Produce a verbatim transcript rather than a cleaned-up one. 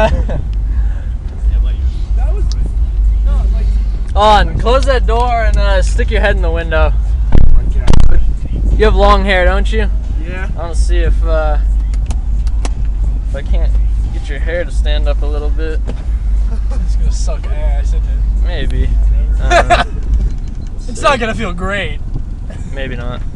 On, close that door and uh, stick your head in the window. You have long hair, don't you? Yeah. I want to see if uh, if I can't get your hair to stand up a little bit. It's gonna suck ass, isn't it? Maybe. I don't know. It's not gonna feel great. Maybe not.